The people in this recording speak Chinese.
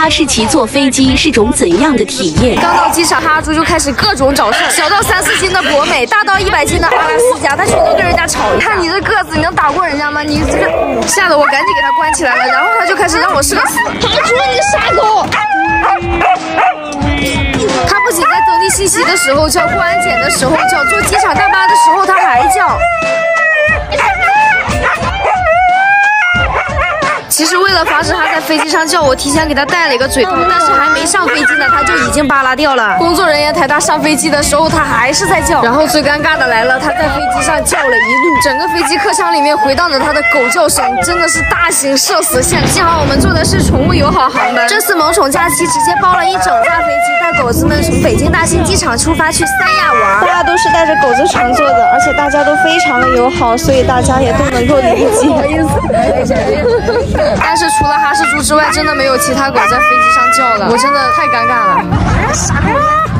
哈士奇坐飞机是种怎样的体验？ 刚到机场，哈猪就开始各种找事儿，小到3、4斤的博美，大到100斤的阿拉斯加，他全都跟人家吵一架。看你这个子，你能打过人家吗？你这个，吓得我赶紧给他关起来了，然后他就开始让我射死。哈猪，你个傻狗！他不仅在登记信息的时候叫，过安检的时候叫，坐机场大巴的时候他还叫。其实为了防止他在飞机上叫，我提前给他戴了一个嘴套，但是还没上飞机呢，他就已经扒拉掉了。工作人员抬他上飞机的时候，他还是在叫。然后最尴尬的来了，他在飞机上叫了一路，整个飞机客舱里面回荡着他的狗叫声，真的是大型社死现场。幸好我们坐的是宠物友好航班，这次萌宠假期直接包了一整架飞机，带狗子们从北京大兴机场出发去三亚玩。 大家都是带着狗子乘坐的，而且大家都非常的友好，所以大家也都能够理解。不好意思。 但是除了哈士猪之外，真的没有其他狗在飞机上叫了，我真的太尴尬了。傻狗。